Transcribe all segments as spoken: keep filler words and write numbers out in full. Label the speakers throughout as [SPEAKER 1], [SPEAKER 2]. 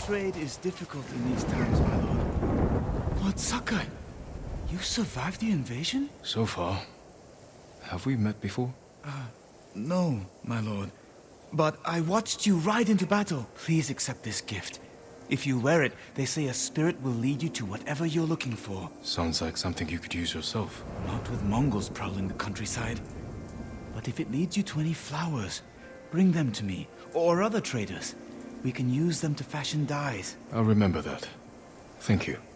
[SPEAKER 1] Trade is difficult in these times, my lord. Lord Sakai, you survived the invasion?
[SPEAKER 2] So far. Have we met before?
[SPEAKER 1] Uh, no, my lord. But I watched you ride into battle. Please accept this gift. If you wear it, they say a spirit will lead you to whatever you're looking for.
[SPEAKER 2] Sounds like something you could use yourself.
[SPEAKER 1] Not with Mongols prowling the countryside. But if it leads you to any flowers, bring them to me, or other traders. We can use them to fashion dyes.
[SPEAKER 2] I'll remember that. Thank you.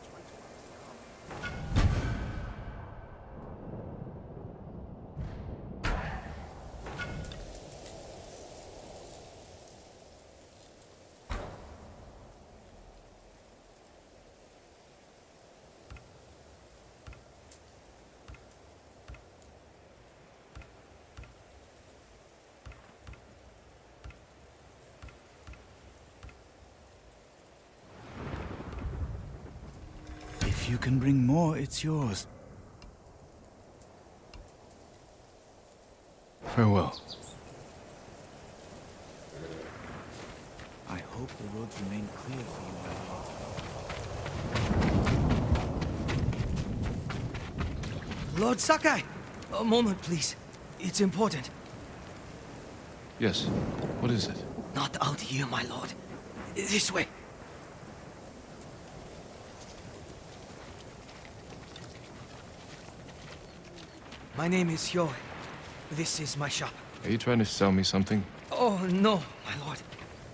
[SPEAKER 1] If you can bring more, it's yours.
[SPEAKER 2] Farewell.
[SPEAKER 1] I hope the roads remain clear for you, my lord. Lord Sakai! A moment, please. It's important.
[SPEAKER 2] Yes. What is it?
[SPEAKER 1] Not out here, my lord. This way. My name is Hyo. This is my shop.
[SPEAKER 2] Are you trying to sell me something?
[SPEAKER 1] Oh, no, my lord.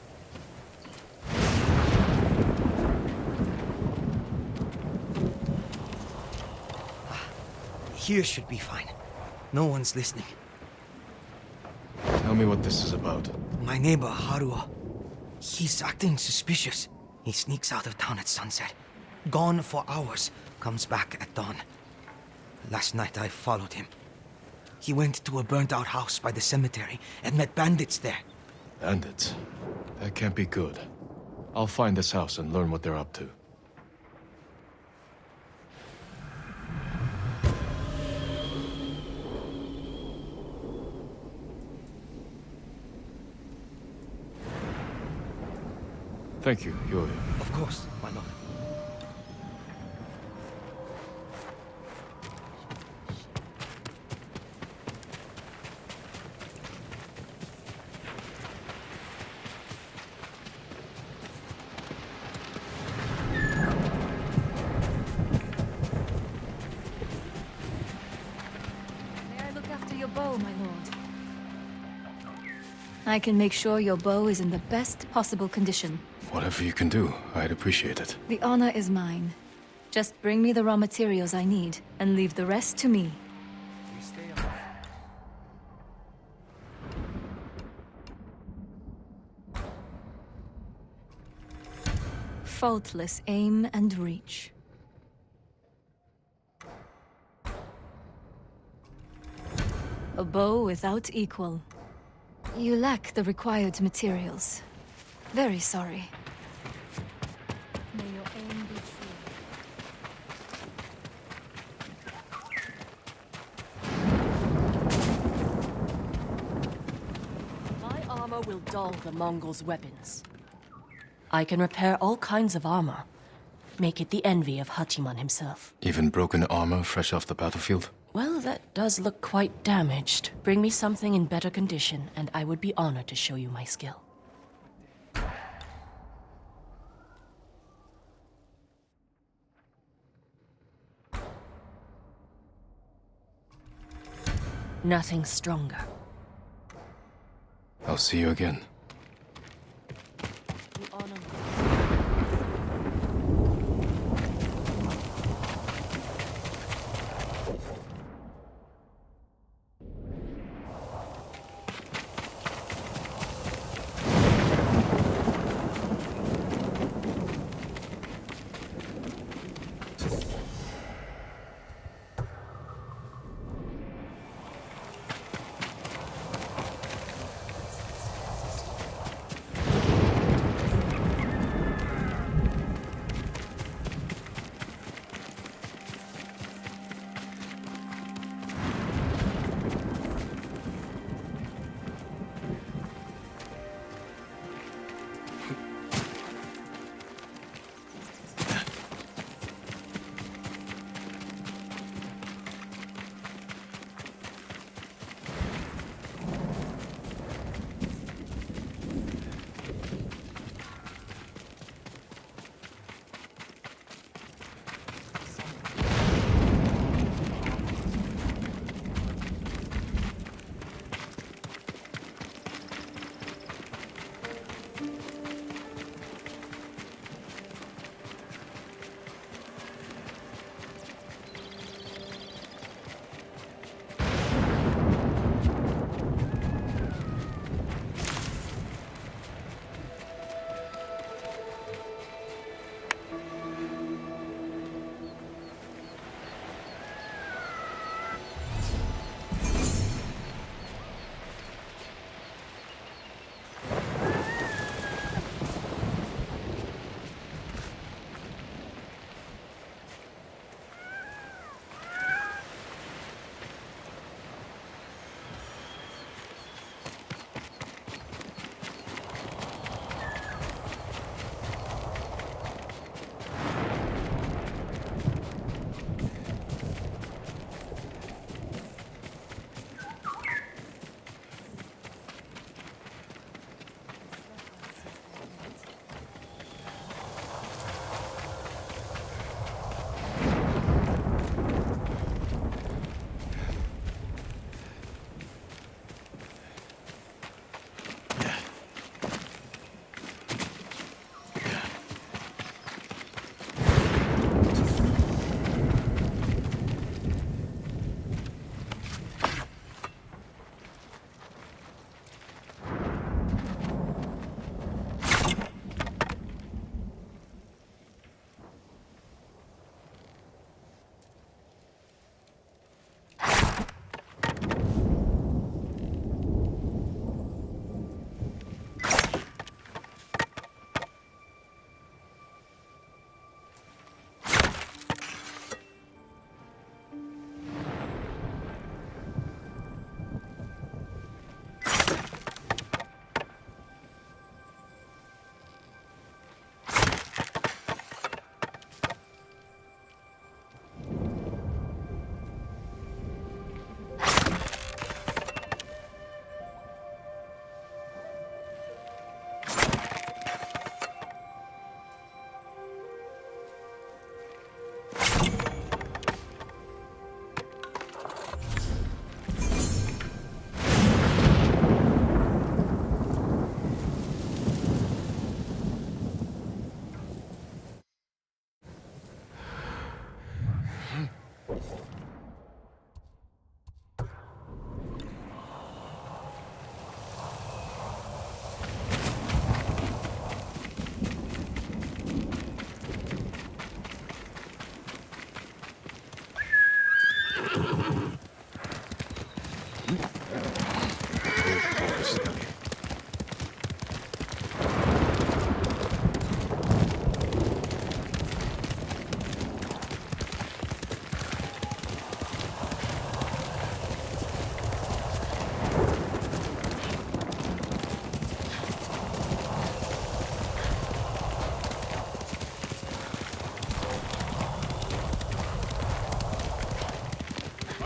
[SPEAKER 1] Here should be fine. No one's listening.
[SPEAKER 2] Tell me what this is about.
[SPEAKER 1] My neighbor, Haruo. He's acting suspicious. He sneaks out of town at sunset. Gone for hours. Comes back at dawn. Last night I followed him. He went to a burnt-out house by the cemetery and met bandits there.
[SPEAKER 2] Bandits? That can't be good. I'll find this house and learn what they're up to. Thank you, Hyo.
[SPEAKER 1] Of course, my lord.
[SPEAKER 3] Bow, my lord. I can make sure your bow is in the best possible condition.
[SPEAKER 2] Whatever you can do, I'd appreciate it.
[SPEAKER 3] The honor is mine. Just bring me the raw materials I need, and leave the rest to me. Faultless aim and reach. A bow without equal. You lack the required materials. Very sorry. May your aim be true.
[SPEAKER 4] My armor will dull the Mongols' weapons. I can repair all kinds of armor. Make it the envy of Hachiman himself.
[SPEAKER 2] Even broken armor fresh off the battlefield?
[SPEAKER 4] Well, that does look quite damaged. Bring me something in better condition, and I would be honored to show you my skill. Nothing stronger.
[SPEAKER 2] I'll see you again.
[SPEAKER 4] You honor me.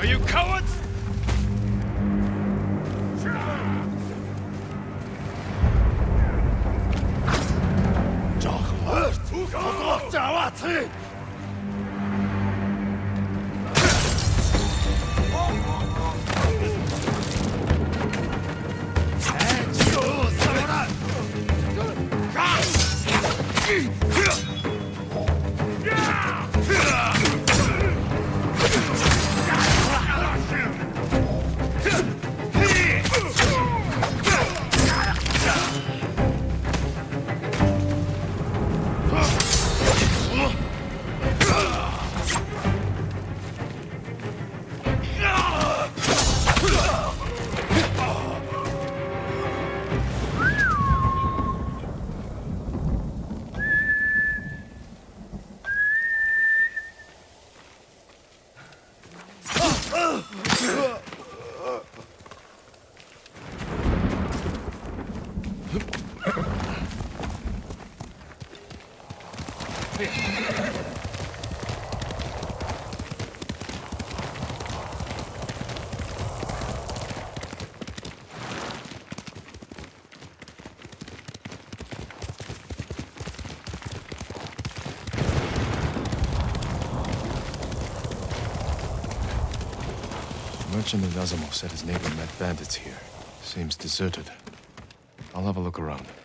[SPEAKER 2] Are you cowards? Merchant in Azamo said his neighbor met bandits here. Seems deserted. I'll have a look around.